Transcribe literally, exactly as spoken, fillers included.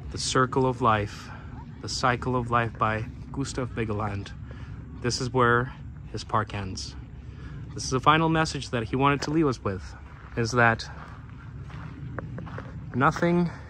The Circle of Life, The Cycle of Life by Gustav Vigeland. This is where his park ends. This is the final message that he wanted to leave us with, is that nothing